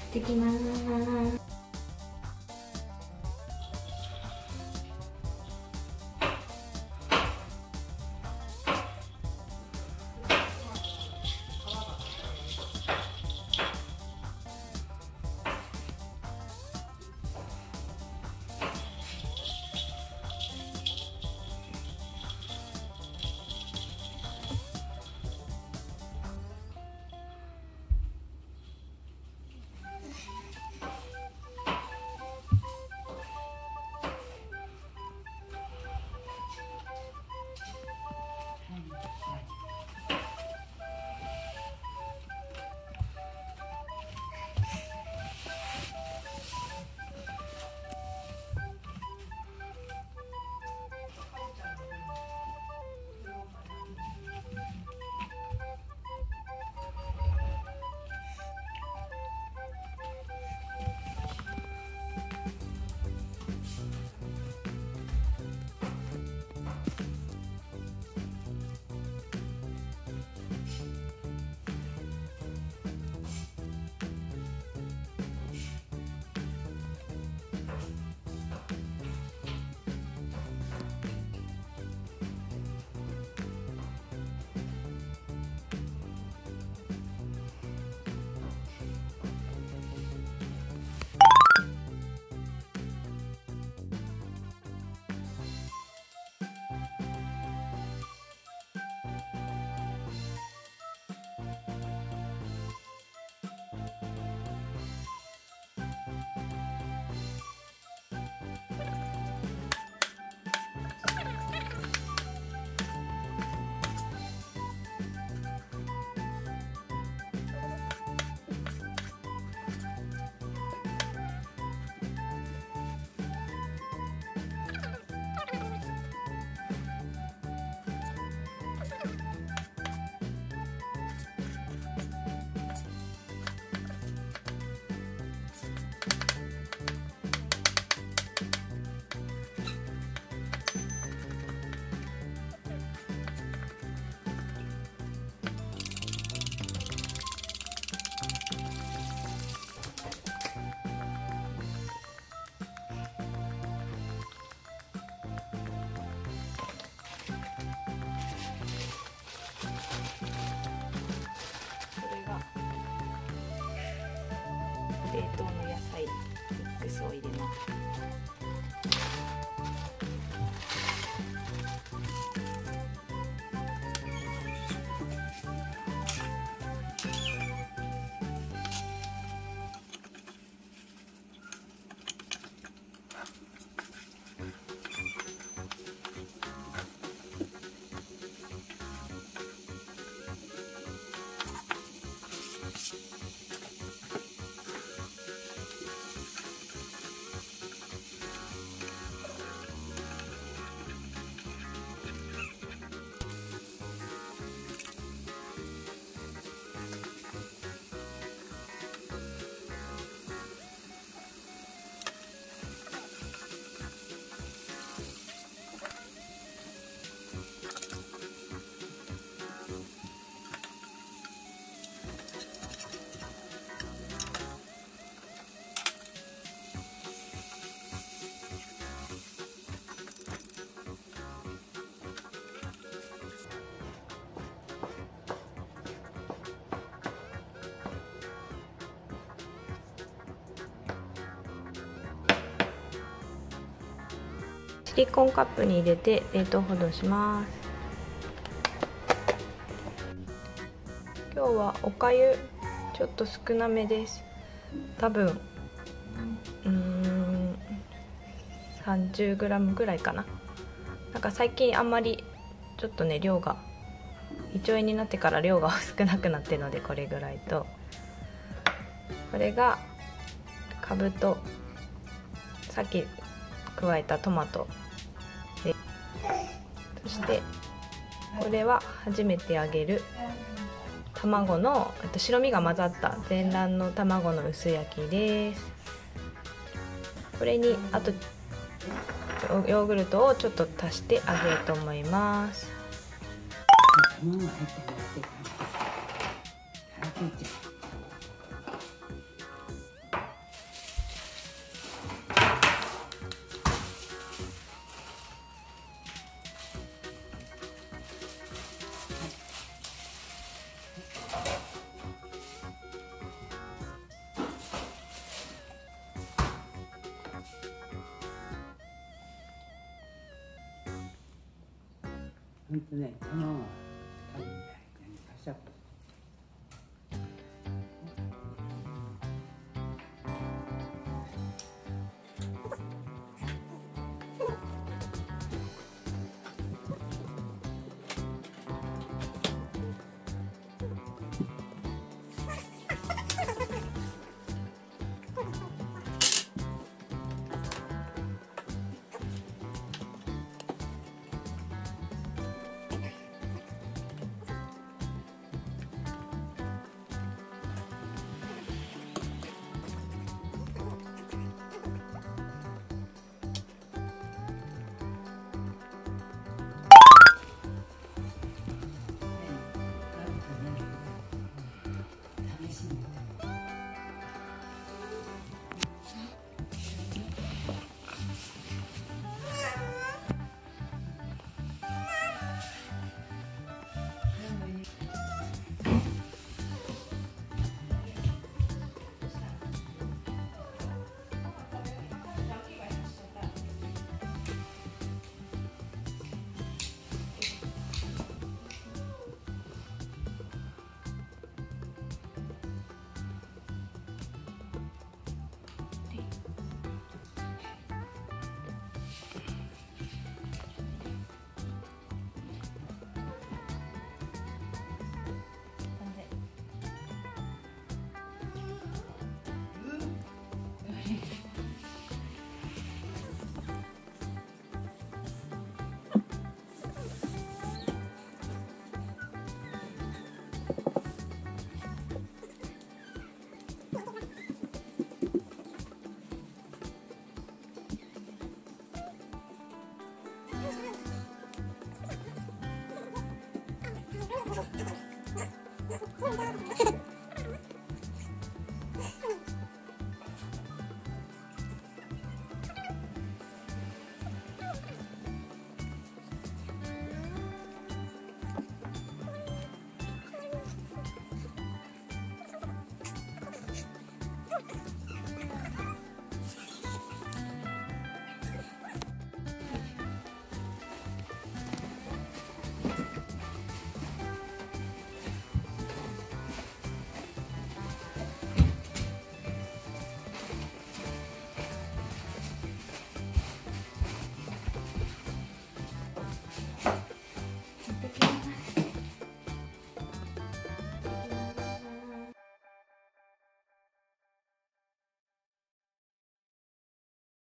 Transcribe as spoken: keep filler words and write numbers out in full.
ってきます。冷凍の野菜ミックスを入れます。シリコンカップに入れて冷凍保存します。今日はおかゆちょっと少なめです。多分うーん さんじゅうグラム ぐらいかな。なんか最近あんまりちょっとね量が胃腸炎になってから量が少なくなってるので、これぐらいと、これがかぶとさっき加えたトマトで、そしてこれは初めて揚げる卵のあと白身が混ざった全卵の卵の薄焼きです。これにあとヨーグルトをちょっと足して揚げようと思います。 本当ね、卵は多分ね、パシャッと。 Thank you.